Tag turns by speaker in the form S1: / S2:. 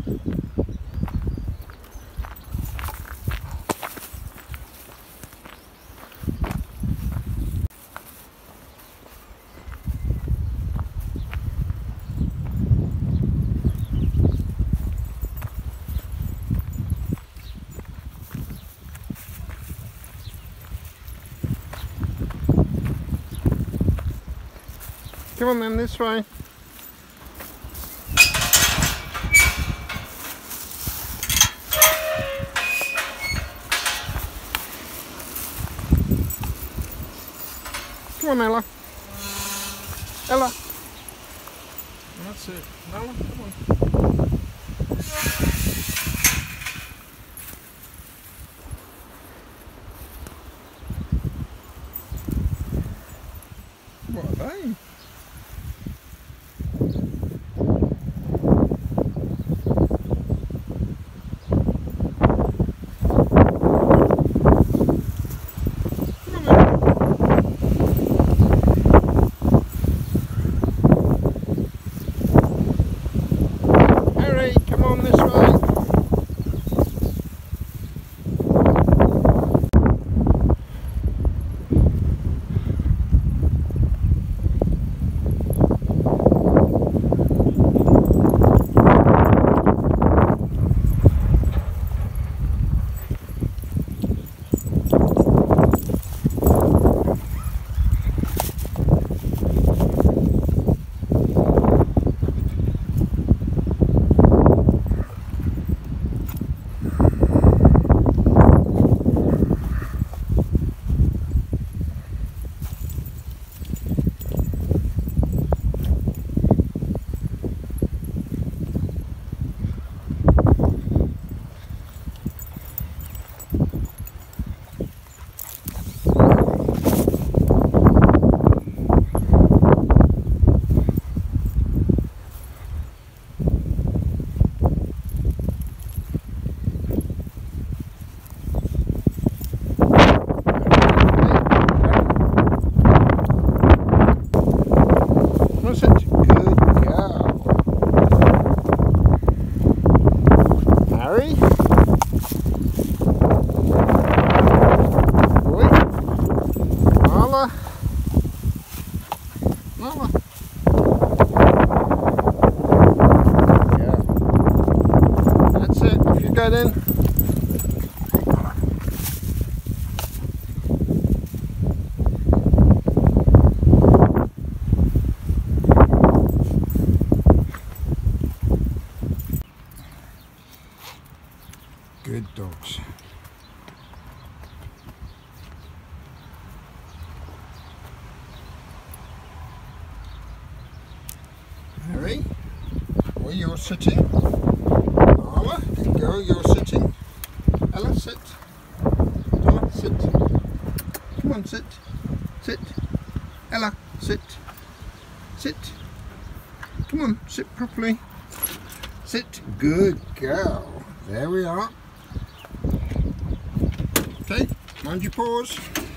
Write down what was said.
S1: Come on then, this way. Come on, Ella. Ella. That's it. Ella, come on. What are they? Come on this way. Mama. Yeah. That's it. If you get in. Good dogs. Harry, where you're sitting. Ella, good girl, you're sitting. Ella, sit. Ella, sit. Come on, sit. Sit. Ella, sit. Sit. Come on, sit properly. Sit. Good girl. There we are. Okay, mind your paws.